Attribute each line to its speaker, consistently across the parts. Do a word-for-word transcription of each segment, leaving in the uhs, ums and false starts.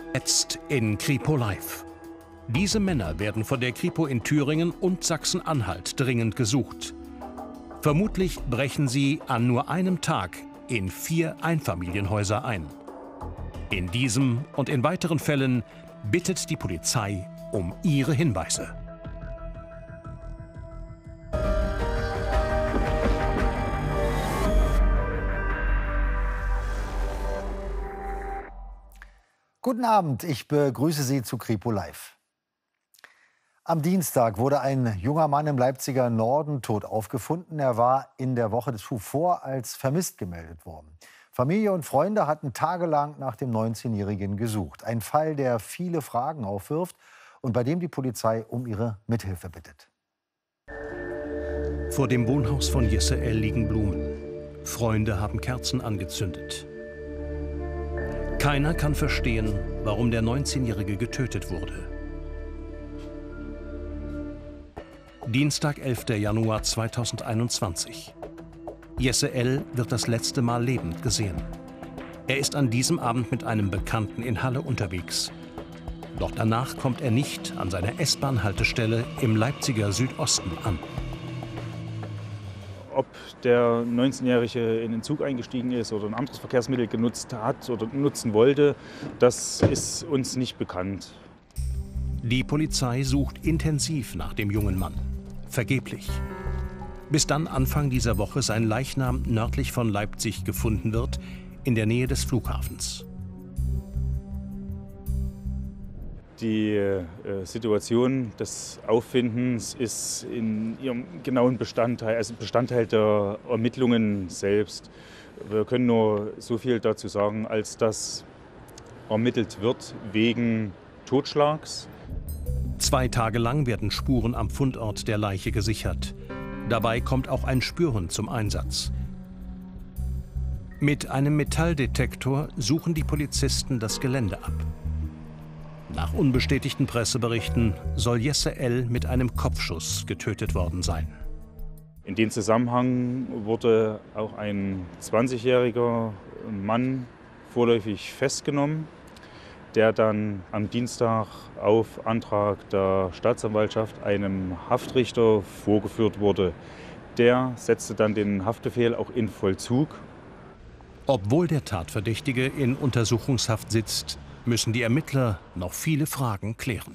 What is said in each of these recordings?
Speaker 1: Jetzt in Kripo Live. Diese Männer werden von der Kripo in Thüringen und Sachsen-Anhalt dringend gesucht. Vermutlich brechen sie an nur einem Tag in vier Einfamilienhäuser ein. In diesem und in weiteren Fällen bittet die Polizei um ihre Hinweise.
Speaker 2: Guten Abend, ich begrüße Sie zu Kripo Live. Am Dienstag wurde ein junger Mann im Leipziger Norden tot aufgefunden. Er war in der Woche zuvor als vermisst gemeldet worden. Familie und Freunde hatten tagelang nach dem neunzehnjährigen gesucht. Ein Fall, der viele Fragen aufwirft und bei dem die Polizei um ihre Mithilfe bittet.
Speaker 1: Vor dem Wohnhaus von Jesse L. liegen Blumen. Freunde haben Kerzen angezündet. Keiner kann verstehen, warum der neunzehnjährige getötet wurde. Dienstag, elfter Januar zweitausendeinundzwanzig. Jesse L. wird das letzte Mal lebend gesehen. Er ist an diesem Abend mit einem Bekannten in Halle unterwegs. Doch danach kommt er nicht an seiner S-Bahn-Haltestelle im Leipziger Südosten an.
Speaker 3: Ob der neunzehnjährige in den Zug eingestiegen ist oder ein anderes Verkehrsmittel genutzt hat oder nutzen wollte, das ist uns nicht bekannt.
Speaker 1: Die Polizei sucht intensiv nach dem jungen Mann. Vergeblich. Bis dann Anfang dieser Woche sein Leichnam nördlich von Leipzig gefunden wird, in der Nähe des Flughafens.
Speaker 3: Die äh, Situation des Auffindens ist in ihrem genauen Bestandteil, also Bestandteil der Ermittlungen selbst. Wir können nur so viel dazu sagen, als dass ermittelt wird wegen Totschlags.
Speaker 1: Zwei Tage lang werden Spuren am Fundort der Leiche gesichert. Dabei kommt auch ein Spürhund zum Einsatz. Mit einem Metalldetektor suchen die Polizisten das Gelände ab. Nach unbestätigten Presseberichten soll Jesse L. mit einem Kopfschuss getötet worden sein.
Speaker 3: In dem Zusammenhang wurde auch ein zwanzigjähriger Mann vorläufig festgenommen, der dann am Dienstag auf Antrag der Staatsanwaltschaft einem Haftrichter vorgeführt wurde. Der setzte dann den Haftbefehl auch in Vollzug.
Speaker 1: Obwohl der Tatverdächtige in Untersuchungshaft sitzt, müssen die Ermittler noch viele Fragen klären.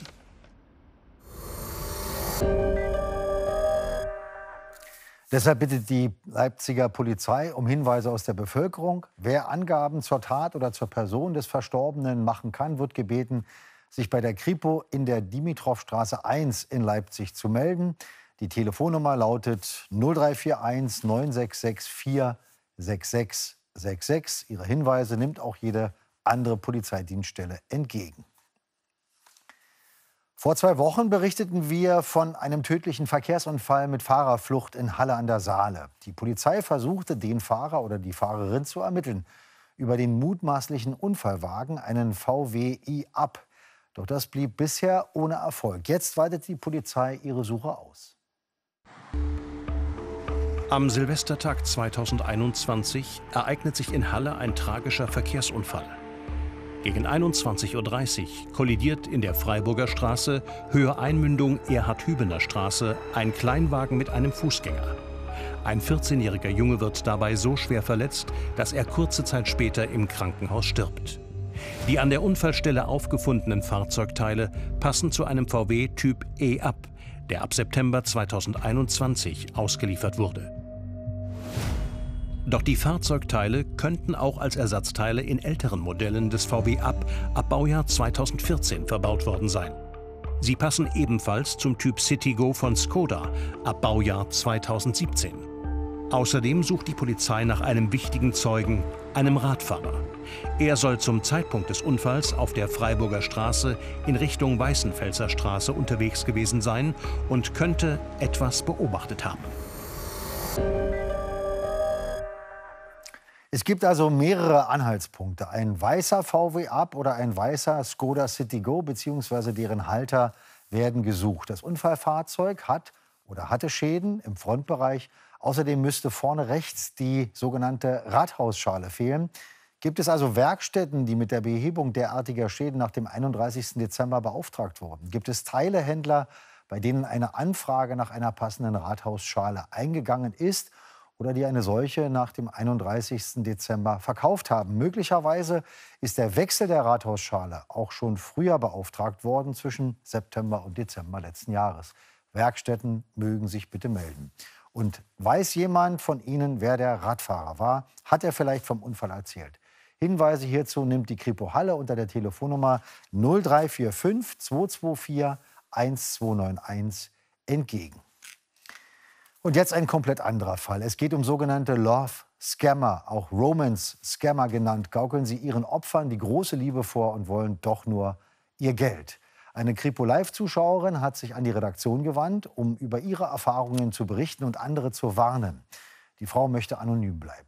Speaker 2: Deshalb bittet die Leipziger Polizei um Hinweise aus der Bevölkerung. Wer Angaben zur Tat oder zur Person des Verstorbenen machen kann, wird gebeten, sich bei der Kripo in der Dimitrovstraße eins in Leipzig zu melden. Die Telefonnummer lautet null drei vier eins neun sechs sechs vier sechs sechs sechs sechs. Ihre Hinweise nimmt auch jede andere Polizeidienststelle entgegen. Vor zwei Wochen berichteten wir von einem tödlichen Verkehrsunfall mit Fahrerflucht in Halle an der Saale. Die Polizei versuchte, den Fahrer oder die Fahrerin zu ermitteln über den mutmaßlichen Unfallwagen, einen V W i-Up. Doch das blieb bisher ohne Erfolg. Jetzt weitet die Polizei ihre Suche aus.
Speaker 1: Am Silvestertag zweitausendeinundzwanzig ereignet sich in Halle ein tragischer Verkehrsunfall. Gegen einundzwanzig Uhr dreißig kollidiert in der Freiburger Straße, Höhe Einmündung Erhard-Hübener Straße, ein Kleinwagen mit einem Fußgänger. Ein vierzehnjähriger Junge wird dabei so schwer verletzt, dass er kurze Zeit später im Krankenhaus stirbt. Die an der Unfallstelle aufgefundenen Fahrzeugteile passen zu einem V W Typ E-Up, der ab September zweitausendeinundzwanzig ausgeliefert wurde. Doch die Fahrzeugteile könnten auch als Ersatzteile in älteren Modellen des V W-Up ab Baujahr zweitausendvierzehn verbaut worden sein. Sie passen ebenfalls zum Typ Citigo von Skoda ab Baujahr zweitausendsiebzehn. Außerdem sucht die Polizei nach einem wichtigen Zeugen, einem Radfahrer. Er soll zum Zeitpunkt des Unfalls auf der Freiburger Straße in Richtung Weißenfelser Straße unterwegs gewesen sein und könnte etwas beobachtet haben.
Speaker 2: Es gibt also mehrere Anhaltspunkte. Ein weißer V W-Up oder ein weißer Skoda Citigo bzw. deren Halter werden gesucht. Das Unfallfahrzeug hat oder hatte Schäden im Frontbereich. Außerdem müsste vorne rechts die sogenannte Rathausschale fehlen. Gibt es also Werkstätten, die mit der Behebung derartiger Schäden nach dem einunddreißigsten Dezember beauftragt wurden? Gibt es Teilehändler, bei denen eine Anfrage nach einer passenden Rathausschale eingegangen ist oder die eine solche nach dem einunddreißigsten Dezember verkauft haben? Möglicherweise ist der Wechsel der Rathausschale auch schon früher beauftragt worden, zwischen September und Dezember letzten Jahres. Werkstätten mögen sich bitte melden. Und weiß jemand von Ihnen, wer der Radfahrer war? Hat er vielleicht vom Unfall erzählt? Hinweise hierzu nimmt die Kripo Halle unter der Telefonnummer null drei vier fünf zwei zwei vier eins zwei neun eins entgegen. Und jetzt ein komplett anderer Fall. Es geht um sogenannte Love Scammer, auch Romance Scammer genannt. Gaukeln sie ihren Opfern die große Liebe vor und wollen doch nur ihr Geld. Eine Kripo-Live-Zuschauerin hat sich an die Redaktion gewandt, um über ihre Erfahrungen zu berichten und andere zu warnen. Die Frau möchte anonym bleiben.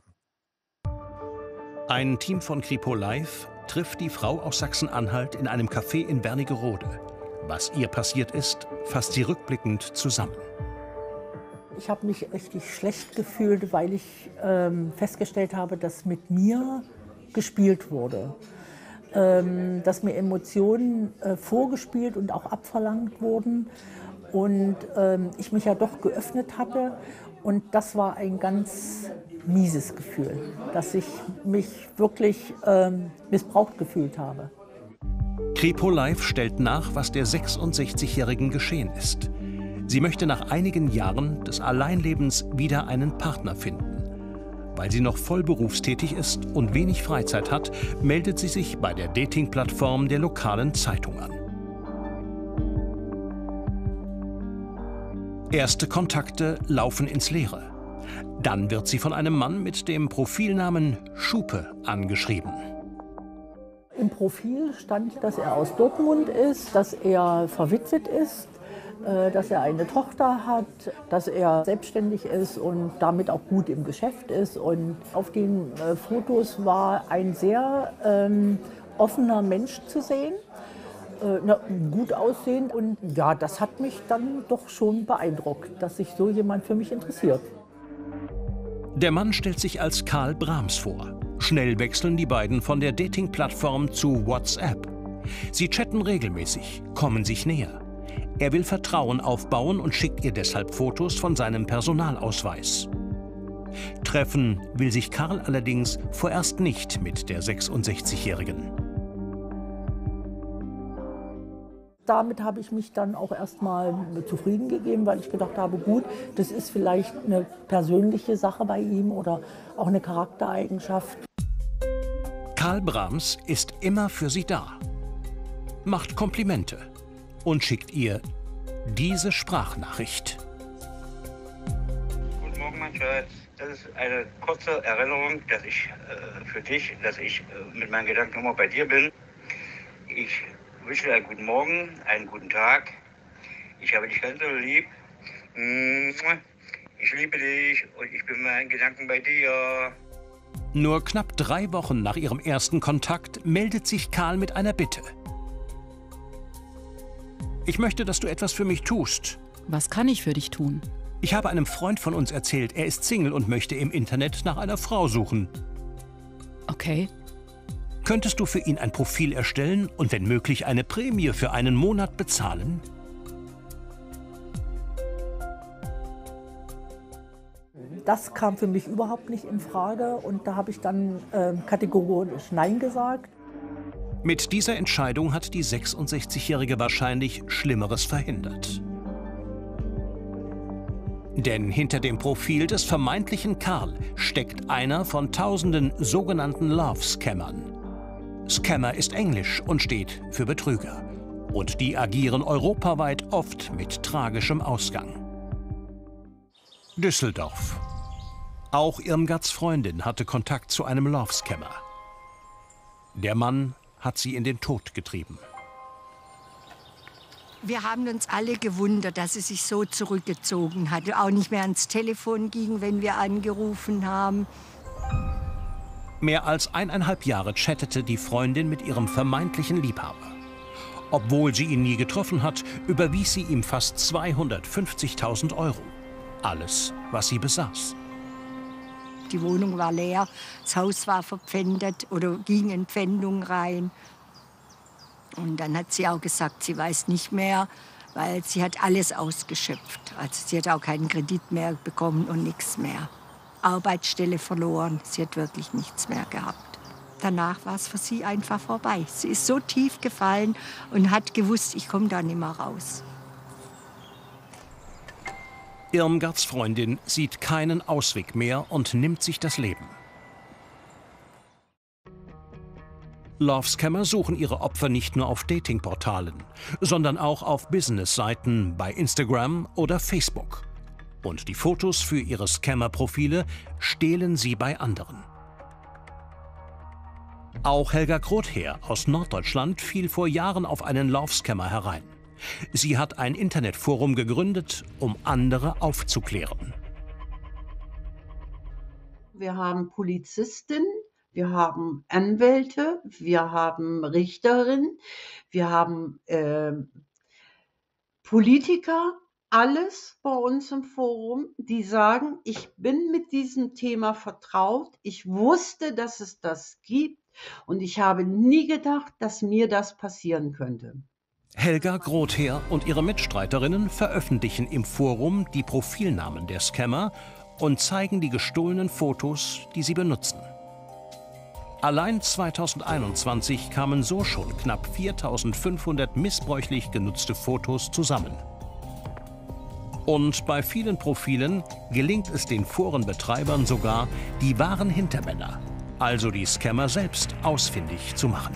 Speaker 1: Ein Team von Kripo Live trifft die Frau aus Sachsen-Anhalt in einem Café in Wernigerode. Was ihr passiert ist, fasst sie rückblickend zusammen.
Speaker 4: Ich habe mich richtig schlecht gefühlt, weil ich ähm, festgestellt habe, dass mit mir gespielt wurde. Ähm, dass mir Emotionen äh, vorgespielt und auch abverlangt wurden. Und ähm, ich mich ja doch geöffnet hatte. Und das war ein ganz mieses Gefühl, dass ich mich wirklich ähm, missbraucht gefühlt habe.
Speaker 1: Kripo Live stellt nach, was der sechsundsechzigjährigen geschehen ist. Sie möchte nach einigen Jahren des Alleinlebens wieder einen Partner finden. Weil sie noch voll berufstätig ist und wenig Freizeit hat, meldet sie sich bei der Dating-Plattform der lokalen Zeitung an. Erste Kontakte laufen ins Leere. Dann wird sie von einem Mann mit dem Profilnamen Schupe angeschrieben.
Speaker 4: Im Profil stand, dass er aus Dortmund ist, dass er verwitwet ist, dass er eine Tochter hat, dass er selbstständig ist und damit auch gut im Geschäft ist. Und auf den äh, Fotos war ein sehr ähm, offener Mensch zu sehen, äh, na, gut aussehend. Und ja, das hat mich dann doch schon beeindruckt, dass sich so jemand für mich interessiert.
Speaker 1: Der Mann stellt sich als Karl Brahms vor. Schnell wechseln die beiden von der Dating-Plattform zu WhatsApp. Sie chatten regelmäßig, kommen sich näher. Er will Vertrauen aufbauen und schickt ihr deshalb Fotos von seinem Personalausweis. Treffen will sich Karl allerdings vorerst nicht mit der sechsundsechzigjährigen.
Speaker 4: Damit habe ich mich dann auch erstmal zufrieden gegeben, weil ich gedacht habe, gut, das ist vielleicht eine persönliche Sache bei ihm oder auch eine Charaktereigenschaft.
Speaker 1: Karl Brahms ist immer für sie da, macht Komplimente und schickt ihr diese Sprachnachricht.
Speaker 5: Guten Morgen, mein Schatz. Das ist eine kurze Erinnerung, dass ich äh, für dich, dass ich äh, mit meinen Gedanken immer bei dir bin. Ich wünsche dir einen guten Morgen, einen guten Tag. Ich habe dich ganz so lieb. Ich liebe dich und ich bin mit meinen Gedanken bei dir.
Speaker 1: Nur knapp drei Wochen nach ihrem ersten Kontakt meldet sich Karl mit einer Bitte. Ich möchte, dass du etwas für mich tust.
Speaker 6: Was kann ich für dich tun?
Speaker 1: Ich habe einem Freund von uns erzählt, er ist Single und möchte im Internet nach einer Frau suchen.
Speaker 6: Okay.
Speaker 1: Könntest du für ihn ein Profil erstellen und wenn möglich eine Prämie für einen Monat bezahlen?
Speaker 4: Das kam für mich überhaupt nicht in Frage und da habe ich dann äh, kategorisch Nein gesagt.
Speaker 1: Mit dieser Entscheidung hat die sechsundsechzigjährige wahrscheinlich Schlimmeres verhindert. Denn hinter dem Profil des vermeintlichen Karl steckt einer von tausenden sogenannten Love-Scammern. Scammer ist Englisch und steht für Betrüger. Und die agieren europaweit oft mit tragischem Ausgang. Düsseldorf. Auch Irmgards Freundin hatte Kontakt zu einem Love-Scammer. Der Mann hat sie in den Tod getrieben.
Speaker 7: Wir haben uns alle gewundert, dass sie sich so zurückgezogen hat. Auch nicht mehr ans Telefon ging, wenn wir angerufen haben.
Speaker 1: Mehr als eineinhalb Jahre chattete die Freundin mit ihrem vermeintlichen Liebhaber. Obwohl sie ihn nie getroffen hat, überwies sie ihm fast zweihundertfünfzigtausend Euro. Alles, was sie besaß.
Speaker 7: Die Wohnung war leer, das Haus war verpfändet oder ging in Pfändung rein. Und dann hat sie auch gesagt, sie weiß nicht mehr, weil sie hat alles ausgeschöpft. Also sie hat auch keinen Kredit mehr bekommen und nichts mehr. Arbeitsstelle verloren, sie hat wirklich nichts mehr gehabt. Danach war es für sie einfach vorbei. Sie ist so tief gefallen und hat gewusst, ich komme da nicht mehr raus.
Speaker 1: Irmgards Freundin sieht keinen Ausweg mehr und nimmt sich das Leben. Love-Scammer suchen ihre Opfer nicht nur auf Datingportalen, sondern auch auf Business-Seiten bei Instagram oder Facebook. Und die Fotos für ihre Scammer-Profile stehlen sie bei anderen. Auch Helga Grother aus Norddeutschland fiel vor Jahren auf einen Love-Scammer herein. Sie hat ein Internetforum gegründet, um andere aufzuklären.
Speaker 8: Wir haben Polizisten, wir haben Anwälte, wir haben Richterinnen, wir haben äh, Politiker, alles bei uns im Forum, die sagen, ich bin mit diesem Thema vertraut, ich wusste, dass es das gibt und ich habe nie gedacht, dass mir das passieren könnte.
Speaker 1: Helga Grother und ihre Mitstreiterinnen veröffentlichen im Forum die Profilnamen der Scammer und zeigen die gestohlenen Fotos, die sie benutzen. Allein zweitausendeinundzwanzig kamen so schon knapp viertausendfünfhundert missbräuchlich genutzte Fotos zusammen. Und bei vielen Profilen gelingt es den Forenbetreibern sogar, die wahren Hintermänner, also die Scammer selbst, ausfindig zu machen.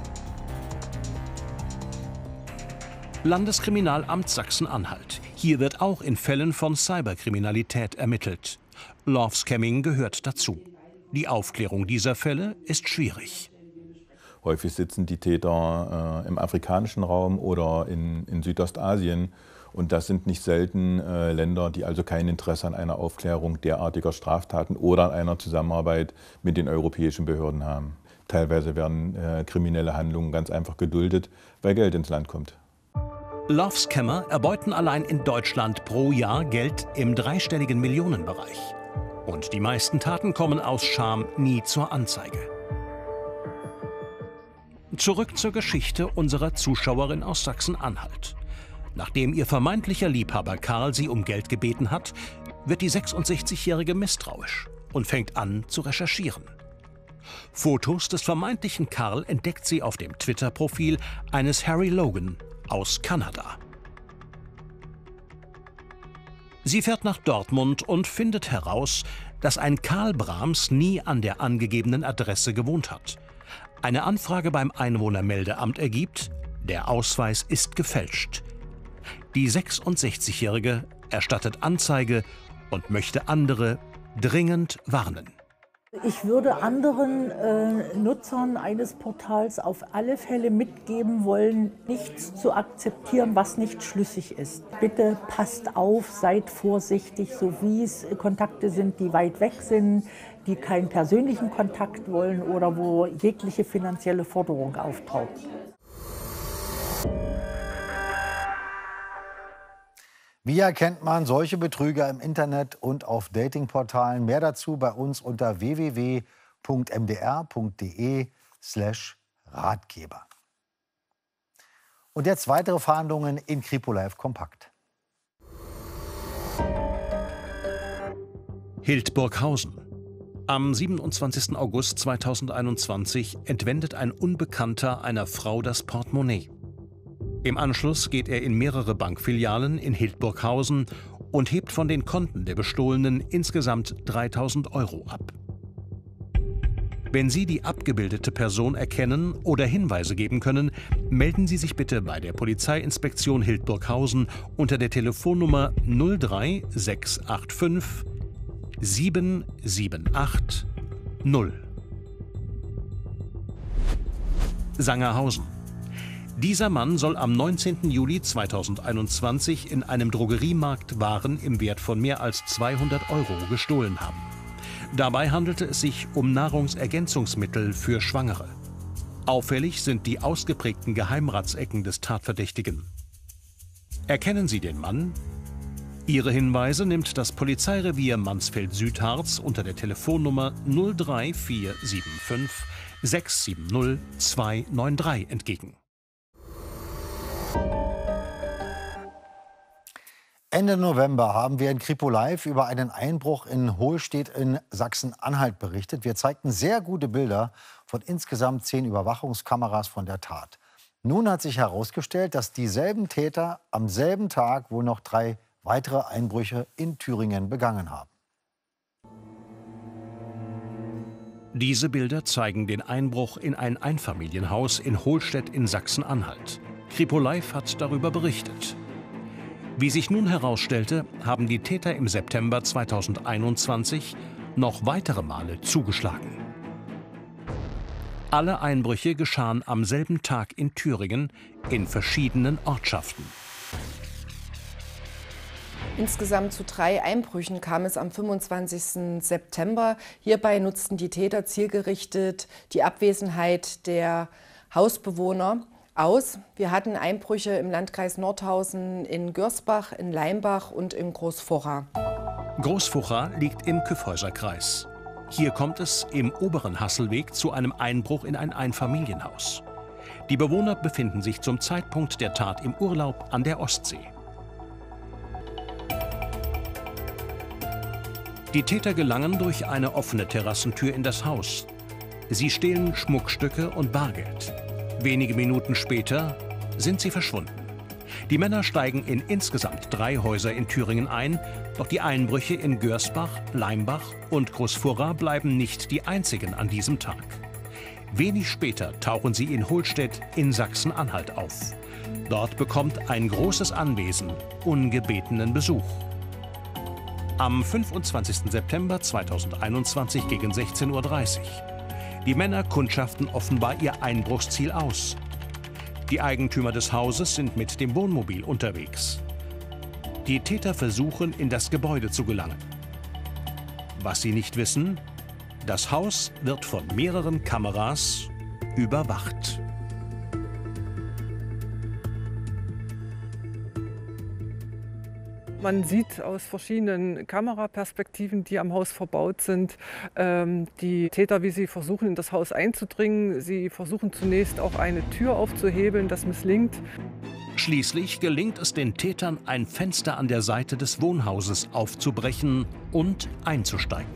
Speaker 1: Landeskriminalamt Sachsen-Anhalt. Hier wird auch in Fällen von Cyberkriminalität ermittelt. Love-Scamming gehört dazu. Die Aufklärung dieser Fälle ist schwierig.
Speaker 9: Häufig sitzen die Täter äh, im afrikanischen Raum oder in, in Südostasien. Und das sind nicht selten äh, Länder, die also kein Interesse an einer Aufklärung derartiger Straftaten oder an einer Zusammenarbeit mit den europäischen Behörden haben. Teilweise werden äh, kriminelle Handlungen ganz einfach geduldet, weil Geld ins Land kommt.
Speaker 1: Love-Scammer erbeuten allein in Deutschland pro Jahr Geld im dreistelligen Millionenbereich. Und die meisten Taten kommen aus Scham nie zur Anzeige. Zurück zur Geschichte unserer Zuschauerin aus Sachsen-Anhalt. Nachdem ihr vermeintlicher Liebhaber Karl sie um Geld gebeten hat, wird die sechsundsechzigjährige misstrauisch und fängt an zu recherchieren. Fotos des vermeintlichen Karl entdeckt sie auf dem Twitter-Profil eines Harry Logan aus Kanada. Sie fährt nach Dortmund und findet heraus, dass ein Karl Brahms nie an der angegebenen Adresse gewohnt hat. Eine Anfrage beim Einwohnermeldeamt ergibt, der Ausweis ist gefälscht. Die sechsundsechzigjährige erstattet Anzeige und möchte andere dringend warnen.
Speaker 4: Ich würde anderen äh, Nutzern eines Portals auf alle Fälle mitgeben wollen, nichts zu akzeptieren, was nicht schlüssig ist. Bitte passt auf, seid vorsichtig, so wie es Kontakte sind, die weit weg sind, die keinen persönlichen Kontakt wollen oder wo jegliche finanzielle Forderung auftaucht.
Speaker 2: Wie erkennt man solche Betrüger im Internet und auf Datingportalen? Mehr dazu bei uns unter w w w punkt m d r punkt d e slash Ratgeber. Und jetzt weitere Fahndungen in Kripo Live Kompakt.
Speaker 1: Hildburghausen. Am siebenundzwanzigsten August zweitausendeinundzwanzig entwendet ein Unbekannter einer Frau das Portemonnaie. Im Anschluss geht er in mehrere Bankfilialen in Hildburghausen und hebt von den Konten der Bestohlenen insgesamt dreitausend Euro ab. Wenn Sie die abgebildete Person erkennen oder Hinweise geben können, melden Sie sich bitte bei der Polizeiinspektion Hildburghausen unter der Telefonnummer null drei sechs acht fünf sieben sieben acht null. Sangerhausen. Dieser Mann soll am neunzehnten Juli zweitausendeinundzwanzig in einem Drogeriemarkt Waren im Wert von mehr als zweihundert Euro gestohlen haben. Dabei handelte es sich um Nahrungsergänzungsmittel für Schwangere. Auffällig sind die ausgeprägten Geheimratsecken des Tatverdächtigen. Erkennen Sie den Mann? Ihre Hinweise nimmt das Polizeirevier Mansfeld-Südharz unter der Telefonnummer null drei vier sieben fünf sechs sieben null zwei neun drei entgegen.
Speaker 2: Ende November haben wir in Kripo Live über einen Einbruch in Hohlstedt in Sachsen-Anhalt berichtet. Wir zeigten sehr gute Bilder von insgesamt zehn Überwachungskameras von der Tat. Nun hat sich herausgestellt, dass dieselben Täter am selben Tag wohl noch drei weitere Einbrüche in Thüringen begangen haben.
Speaker 1: Diese Bilder zeigen den Einbruch in ein Einfamilienhaus in Hohlstedt in Sachsen-Anhalt. Kripo Live hat darüber berichtet. Wie sich nun herausstellte, haben die Täter im September zweitausendeinundzwanzig noch weitere Male zugeschlagen. Alle Einbrüche geschahen am selben Tag in Thüringen in verschiedenen Ortschaften.
Speaker 10: Insgesamt zu drei Einbrüchen kam es am fünfundzwanzigsten September. Hierbei nutzten die Täter zielgerichtet die Abwesenheit der Hausbewohner aus. Wir hatten Einbrüche im Landkreis Nordhausen, in Görsbach, in Leimbach und in Großfocha.
Speaker 1: Großfocha liegt im Kyffhäuserkreis. Hier kommt es im oberen Hasselweg zu einem Einbruch in ein Einfamilienhaus. Die Bewohner befinden sich zum Zeitpunkt der Tat im Urlaub an der Ostsee. Die Täter gelangen durch eine offene Terrassentür in das Haus. Sie stehlen Schmuckstücke und Bargeld. Wenige Minuten später sind sie verschwunden. Die Männer steigen in insgesamt drei Häuser in Thüringen ein, doch die Einbrüche in Görsbach, Leimbach und Großfocha bleiben nicht die einzigen an diesem Tag. Wenig später tauchen sie in Hohlstedt in Sachsen-Anhalt auf. Dort bekommt ein großes Anwesen ungebetenen Besuch. Am fünfundzwanzigsten September zweitausendeinundzwanzig gegen sechzehn Uhr dreißig. Die Männer kundschaften offenbar ihr Einbruchsziel aus. Die Eigentümer des Hauses sind mit dem Wohnmobil unterwegs. Die Täter versuchen, in das Gebäude zu gelangen. Was sie nicht wissen: Das Haus wird von mehreren Kameras überwacht.
Speaker 11: Man sieht aus verschiedenen Kameraperspektiven, die am Haus verbaut sind, ähm, die Täter, wie sie versuchen, in das Haus einzudringen. Sie versuchen zunächst auch eine Tür aufzuhebeln, das misslingt.
Speaker 1: Schließlich gelingt es den Tätern, ein Fenster an der Seite des Wohnhauses aufzubrechen und einzusteigen.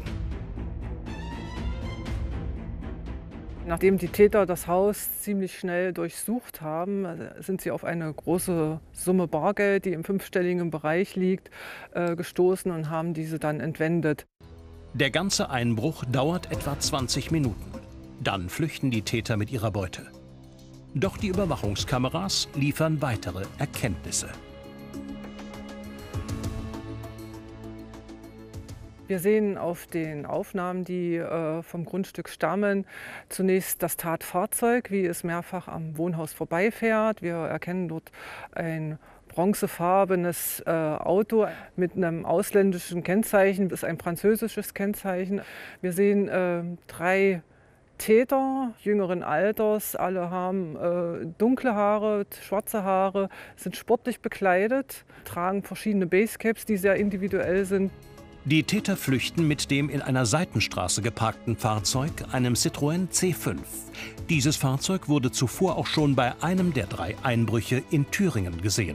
Speaker 11: Nachdem die Täter das Haus ziemlich schnell durchsucht haben, sind sie auf eine große Summe Bargeld, die im fünfstelligen Bereich liegt, gestoßen und haben diese dann entwendet.
Speaker 1: Der ganze Einbruch dauert etwa zwanzig Minuten. Dann flüchten die Täter mit ihrer Beute. Doch die Überwachungskameras liefern weitere Erkenntnisse.
Speaker 11: Wir sehen auf den Aufnahmen, die äh, vom Grundstück stammen, zunächst das Tatfahrzeug, wie es mehrfach am Wohnhaus vorbeifährt. Wir erkennen dort ein bronzefarbenes äh, Auto mit einem ausländischen Kennzeichen, das ist ein französisches Kennzeichen. Wir sehen äh, drei Täter jüngeren Alters, alle haben äh, dunkle Haare, schwarze Haare, sind sportlich bekleidet, tragen verschiedene Basecaps, die sehr individuell sind.
Speaker 1: Die Täter flüchten mit dem in einer Seitenstraße geparkten Fahrzeug, einem Citroën C fünf. Dieses Fahrzeug wurde zuvor auch schon bei einem der drei Einbrüche in Thüringen gesehen.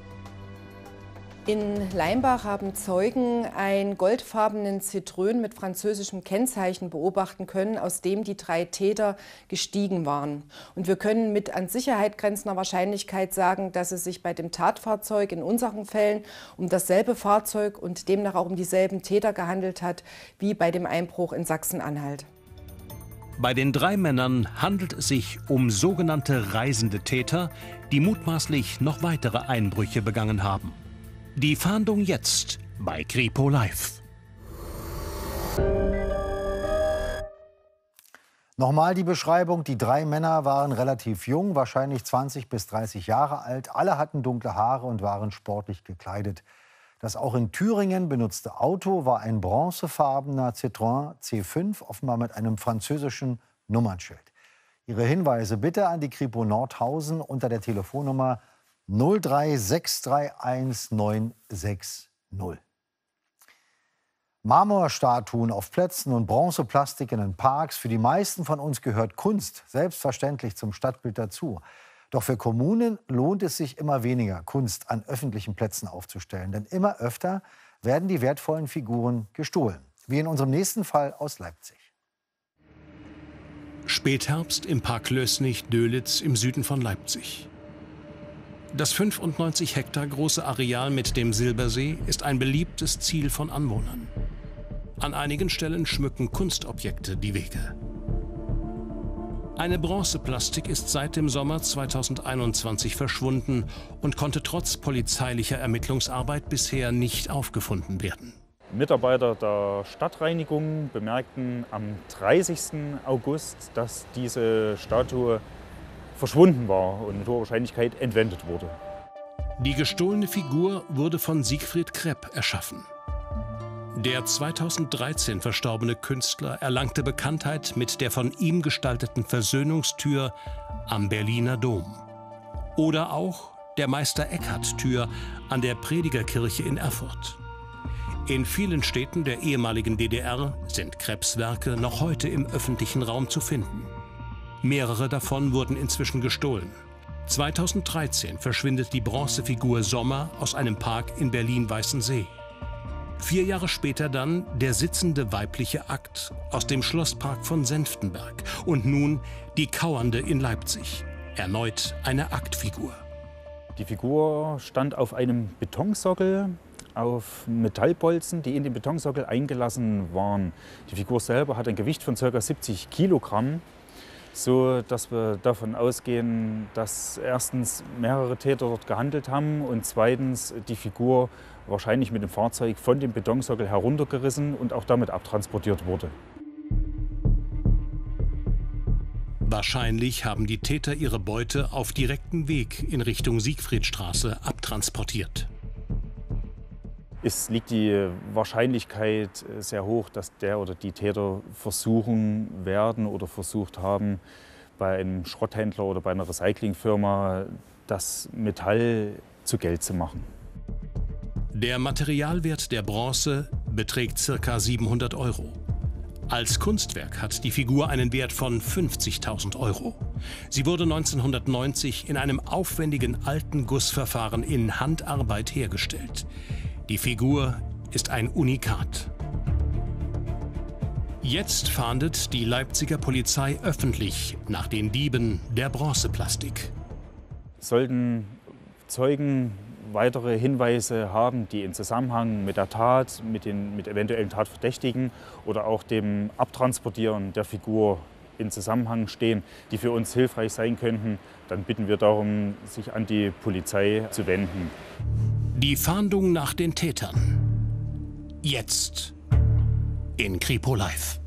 Speaker 10: In Leimbach haben Zeugen einen goldfarbenen Citroën mit französischem Kennzeichen beobachten können, aus dem die drei Täter gestiegen waren. Und wir können mit an Sicherheit grenzender Wahrscheinlichkeit sagen, dass es sich bei dem Tatfahrzeug in unseren Fällen um dasselbe Fahrzeug und demnach auch um dieselben Täter gehandelt hat wie bei dem Einbruch in Sachsen-Anhalt.
Speaker 1: Bei den drei Männern handelt es sich um sogenannte reisende Täter, die mutmaßlich noch weitere Einbrüche begangen haben. Die Fahndung jetzt bei Kripo Live.
Speaker 2: Nochmal die Beschreibung. Die drei Männer waren relativ jung, wahrscheinlich zwanzig bis dreißig Jahre alt. Alle hatten dunkle Haare und waren sportlich gekleidet. Das auch in Thüringen benutzte Auto war ein bronzefarbener Citroën C fünf, offenbar mit einem französischen Nummernschild. Ihre Hinweise bitte an die Kripo Nordhausen unter der Telefonnummer null drei sechs drei eins neun sechs null. Marmorstatuen auf Plätzen und Bronzeplastik in den Parks. Für die meisten von uns gehört Kunst selbstverständlich zum Stadtbild dazu. Doch für Kommunen lohnt es sich immer weniger, Kunst an öffentlichen Plätzen aufzustellen. Denn immer öfter werden die wertvollen Figuren gestohlen. Wie in unserem nächsten Fall aus Leipzig.
Speaker 1: Spätherbst im Park Lößnich-Dölitz im Süden von Leipzig. Das fünfundneunzig Hektar große Areal mit dem Silbersee ist ein beliebtes Ziel von Anwohnern. An einigen Stellen schmücken Kunstobjekte die Wege. Eine Bronzeplastik ist seit dem Sommer zweitausendeinundzwanzig verschwunden und konnte trotz polizeilicher Ermittlungsarbeit bisher nicht aufgefunden werden.
Speaker 3: Mitarbeiter der Stadtreinigung bemerkten am dreißigsten August, dass diese Statue verschwunden war und mit hoher Wahrscheinlichkeit entwendet wurde.
Speaker 1: Die gestohlene Figur wurde von Siegfried Krepp erschaffen. Der zweitausenddreizehn verstorbene Künstler erlangte Bekanntheit mit der von ihm gestalteten Versöhnungstür am Berliner Dom. Oder auch der Meister-Eckhart-Tür an der Predigerkirche in Erfurt. In vielen Städten der ehemaligen D D R sind Krepps Werke noch heute im öffentlichen Raum zu finden. Mehrere davon wurden inzwischen gestohlen. zweitausenddreizehn verschwindet die Bronzefigur Sommer aus einem Park in Berlin-Weißensee. Vier Jahre später dann der sitzende weibliche Akt aus dem Schlosspark von Senftenberg. Und nun die Kauernde in Leipzig. Erneut eine Aktfigur.
Speaker 3: Die Figur stand auf einem Betonsockel, auf Metallbolzen, die in den Betonsockel eingelassen waren. Die Figur selber hat ein Gewicht von ca. siebzig Kilogramm, so dass wir davon ausgehen, dass erstens mehrere Täter dort gehandelt haben und zweitens die Figur wahrscheinlich mit dem Fahrzeug von dem Betonsockel heruntergerissen und auch damit abtransportiert wurde.
Speaker 1: Wahrscheinlich haben die Täter ihre Beute auf direktem Weg in Richtung Siegfriedstraße abtransportiert.
Speaker 3: Es liegt die Wahrscheinlichkeit sehr hoch, dass der oder die Täter versuchen werden oder versucht haben, bei einem Schrotthändler oder bei einer Recyclingfirma das Metall zu Geld zu machen.
Speaker 1: Der Materialwert der Bronze beträgt ca. siebenhundert Euro. Als Kunstwerk hat die Figur einen Wert von fünfzigtausend Euro. Sie wurde neunzehnhundertneunzig in einem aufwendigen alten Gussverfahren in Handarbeit hergestellt. Die Figur ist ein Unikat. Jetzt fahndet die Leipziger Polizei öffentlich nach den Dieben der Bronzeplastik.
Speaker 3: Sollten Zeugen weitere Hinweise haben, die im Zusammenhang mit der Tat, mit den mit eventuellen Tatverdächtigen oder auch dem Abtransportieren der Figur in Zusammenhang stehen, die für uns hilfreich sein könnten, dann bitten wir darum, sich an die Polizei zu wenden.
Speaker 1: Die Fahndung nach den Tätern. Jetzt in Kripo Live.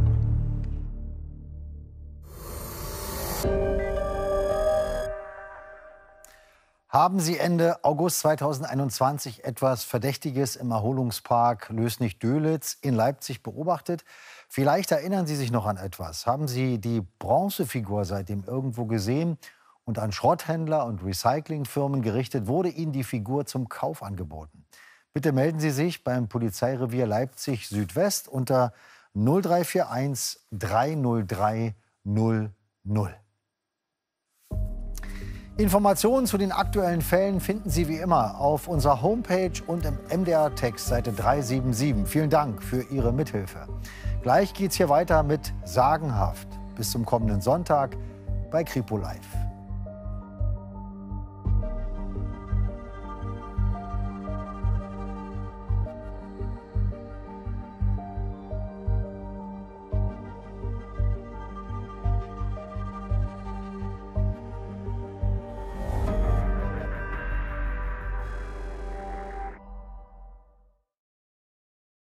Speaker 2: Haben Sie Ende August zweitausendeinundzwanzig etwas Verdächtiges im Erholungspark Lößnich-Dölitz in Leipzig beobachtet? Vielleicht erinnern Sie sich noch an etwas. Haben Sie die Bronzefigur seitdem irgendwo gesehen? Und an Schrotthändler und Recyclingfirmen gerichtet, wurde Ihnen die Figur zum Kauf angeboten. Bitte melden Sie sich beim Polizeirevier Leipzig Südwest unter null drei vier eins drei null drei null null. Informationen zu den aktuellen Fällen finden Sie wie immer auf unserer Homepage und im M D R-Text Seite dreihundertsiebenundsiebzig. Vielen Dank für Ihre Mithilfe. Gleich geht's hier weiter mit Sagenhaft. Bis zum kommenden Sonntag bei Kripo Live.